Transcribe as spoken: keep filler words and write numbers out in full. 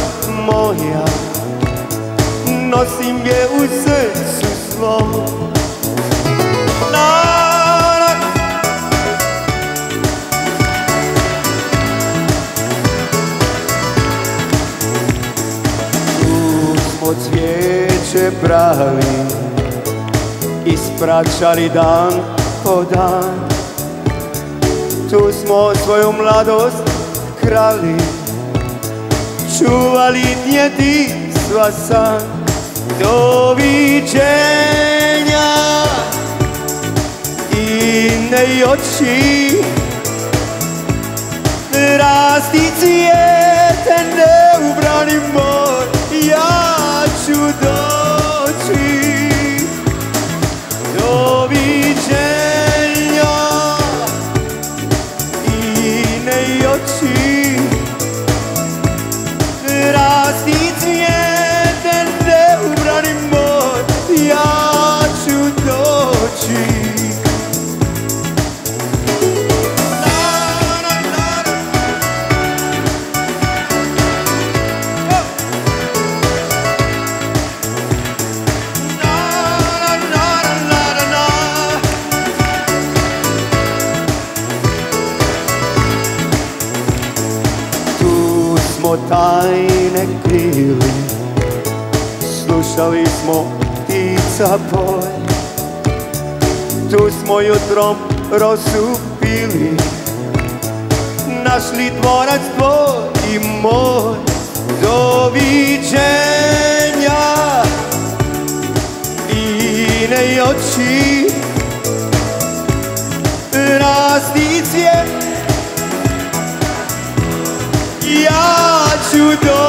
moja, nosim je u srcu svom. Tu smo cvijeće brali, ispraćali dan po dan. Tu smo svoju mladost krali, čuvali djetinjstva san. Doviđenja divne oči, rasti cvijete neubrani moj, ja ću doći. Doviđenja divne oči, rasti cvijete neubrani moj, ja ću doći. Smo tajne krili, slušali smo ptica poj. Tu smo jutrom rosu pili, našli dvorac tvoj i moj. Doviđenja divne oči, rasti cvijet, ja ću doći.